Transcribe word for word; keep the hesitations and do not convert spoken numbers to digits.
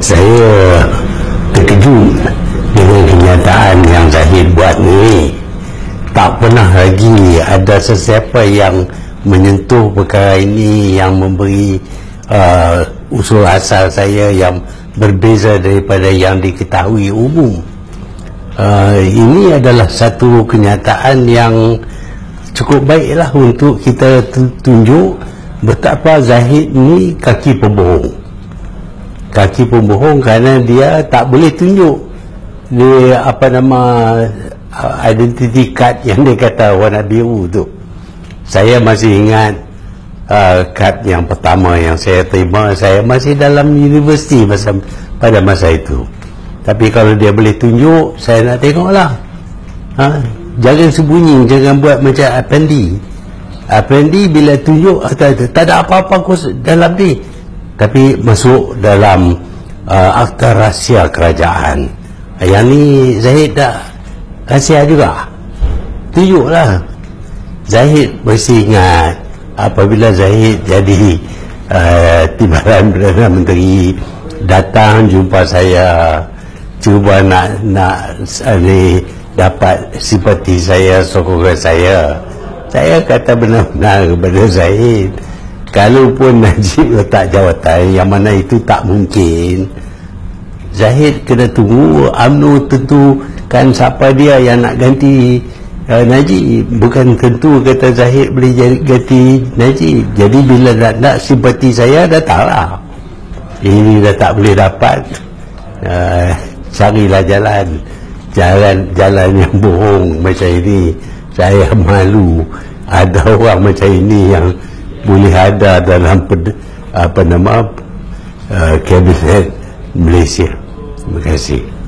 Saya terkejut dengan kenyataan yang Zahid buat ni. Tak pernah lagi ada sesiapa yang menyentuh perkara ini, yang memberi uh, usul asal saya yang berbeza daripada yang diketahui umum. Uh, ini adalah satu kenyataan yang cukup baiklah untuk kita tunjuk betapa Zahid ni kaki pembohong. Kaki pembohong kerana dia tak boleh tunjuk dia apa nama identity card yang dia kata warna biru tu. Saya masih ingat uh, kad yang pertama yang saya terima, saya masih dalam universiti masa, pada masa itu. Tapi kalau dia boleh tunjuk, saya nak tengoklah. Ha? Jangan sembunyi, jangan buat macam Apendi. Apendi bila tunjuk tak, tak ada apa-apa dalam ni, tapi masuk dalam uh, akta rahsia kerajaan. Yang ni Zahid tak rahsia juga. Tunjuklah. Zahid mesti ingat apabila Zahid jadi uh, timbalan Perdana Menteri, datang jumpa saya, cuba nak nak uh, dapat simpati saya, sokongan saya. Saya kata benar-benar kepada Zahid, kalaupun Najib letak jawatan yang mana itu tak mungkin, Zahid kena tunggu U M N O tentukan siapa dia yang nak ganti uh, Najib. Bukan tentu kata Zahid boleh jadi ganti Najib. Jadi bila nak, nak simpati saya, datanglah. Ini dah tak boleh dapat, uh, carilah jalan jalan jalan yang bohong macam ini. Saya malu ada orang macam ini yang boleh ada dalam apa nama uh, kabinet Malaysia. Terima kasih.